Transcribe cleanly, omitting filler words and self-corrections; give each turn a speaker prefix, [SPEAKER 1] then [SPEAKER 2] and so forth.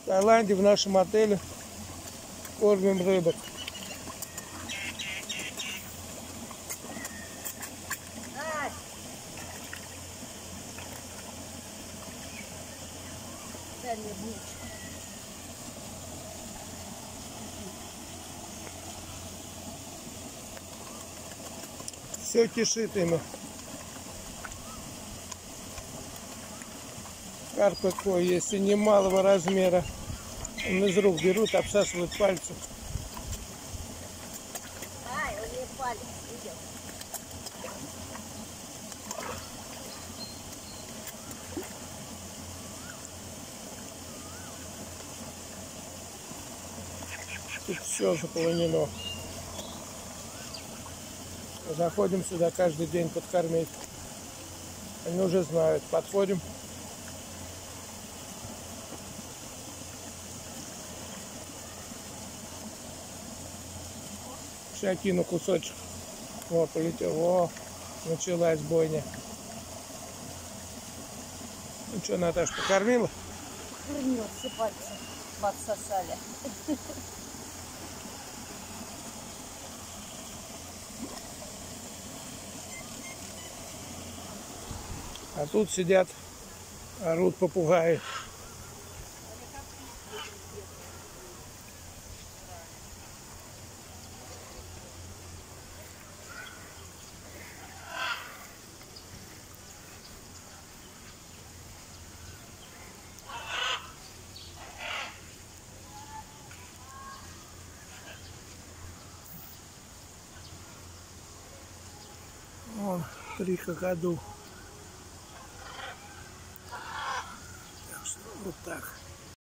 [SPEAKER 1] В Таиланде в нашем отеле кормим рыбок. Все кишит ими. Карп какой, если немалого размера. Он из рук берут, обсасывают пальцы.
[SPEAKER 2] Ай, у нее палец видел.
[SPEAKER 1] Тут все заполонено. Заходим сюда каждый день подкормить. Они уже знают. Подходим. Сейчас кину кусочек. О, полетел. О, началась бойня. Ну что, Наташа, покормила?
[SPEAKER 2] Кормила, все пальцы подсосали.
[SPEAKER 1] А тут сидят, орут попугаи. Вон 3 какаду. Так что вот так.